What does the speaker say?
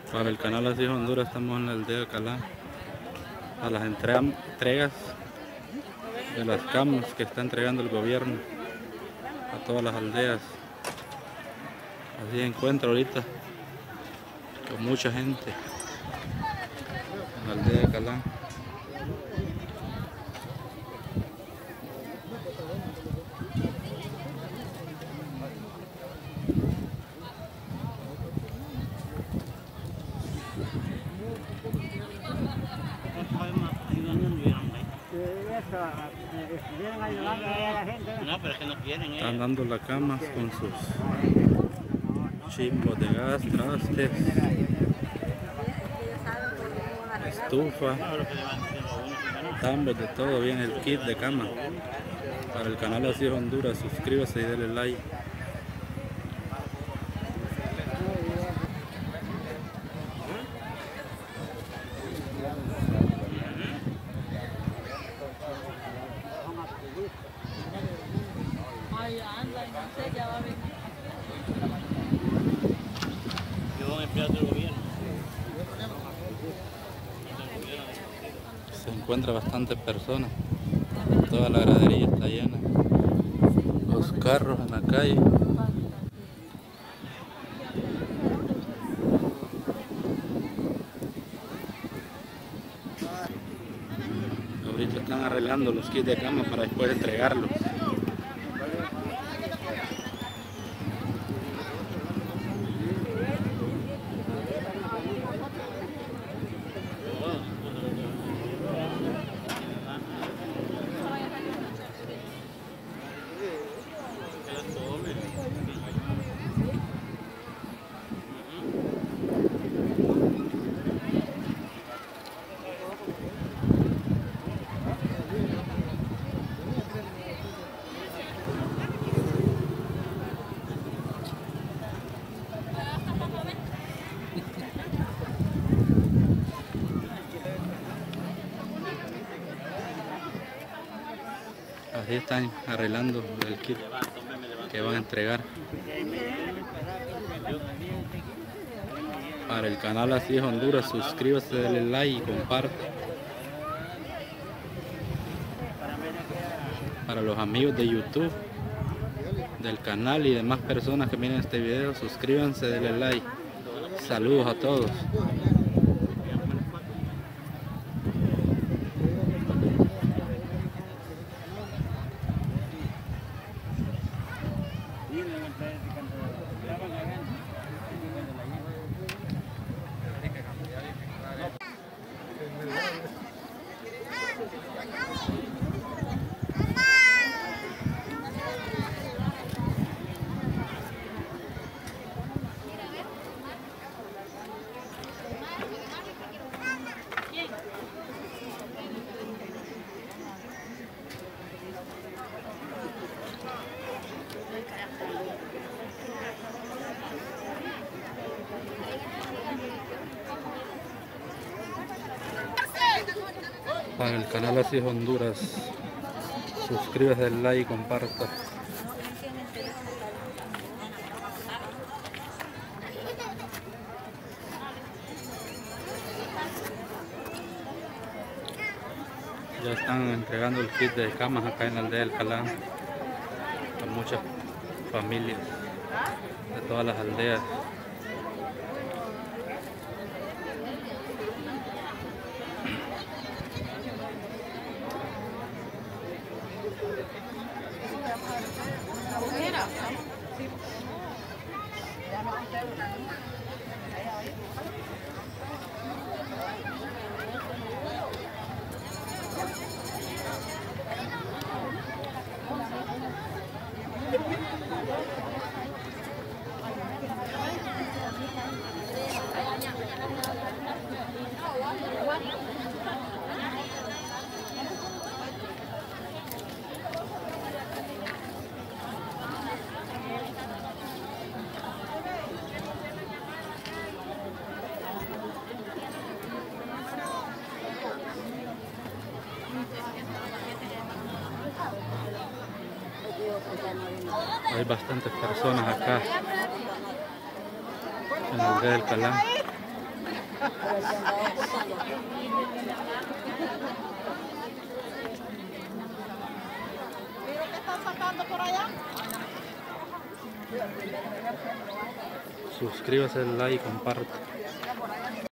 Para el canal Así es Honduras, estamos en la aldea de Calán a las entregas de las camas que está entregando el gobierno a todas las aldeas. Así encuentro ahorita con mucha gente en la aldea de Calán. No, pero es que no quieren. Están dando las camas con sus chimbos de gas, trastes, estufa, tambos, de todo. Viene el kit de cama. Para el canal Así es Honduras, suscríbase y denle like. Se encuentra bastantes personas, toda la gradería está llena, los carros en la calle. Ahorita están arreglando los kits de cama para después entregarlos. Así están arreglando el kit que van a entregar. Para el canal Así es Honduras, suscríbase, denle like y comparte. Para los amigos de YouTube del canal y demás personas que miren este video, suscríbanse, denle like. Saludos a todos. Para el canal Así es Honduras, suscríbase, denle like y comparta. Ya están entregando el kit de camas acá en la aldea del Calán a muchas familias de todas las aldeas. Hay bastantes personas acá en la aldea del Calán ¿Qué están sacando por allá? Suscríbase, like, comparte.